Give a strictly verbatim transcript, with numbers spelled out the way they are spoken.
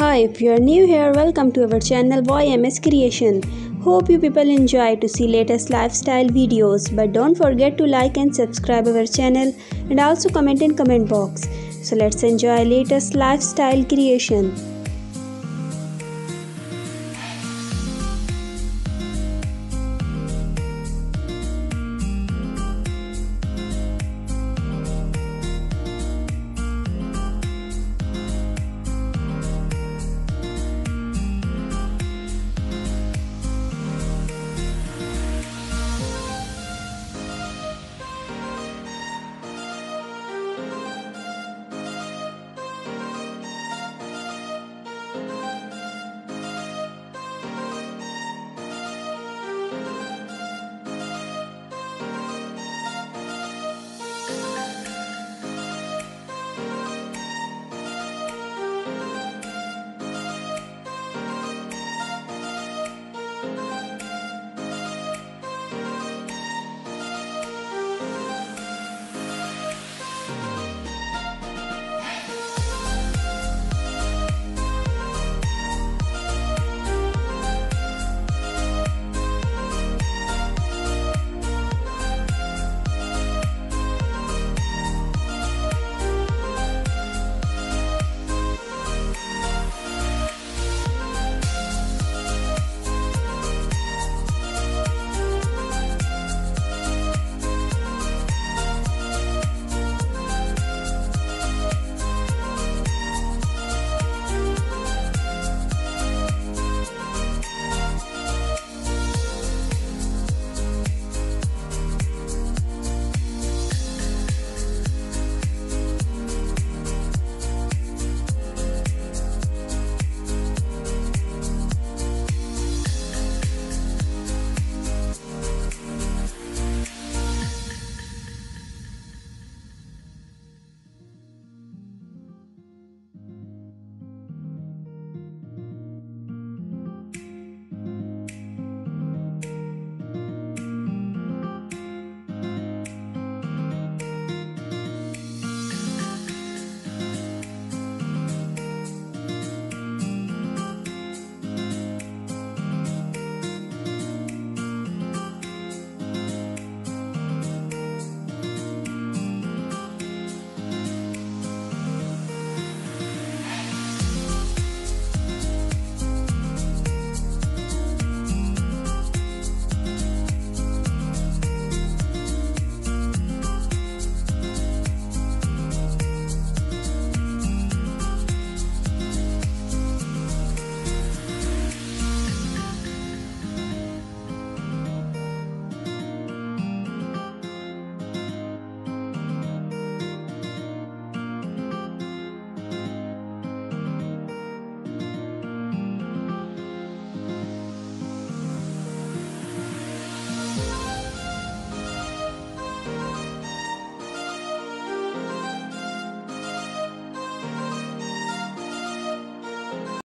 Hi, if you are new here, welcome to our channel Y M S Creation. Hope you people enjoy to see latest lifestyle videos, but don't forget to like and subscribe our channel and also comment in comment box. So let's enjoy latest lifestyle creation.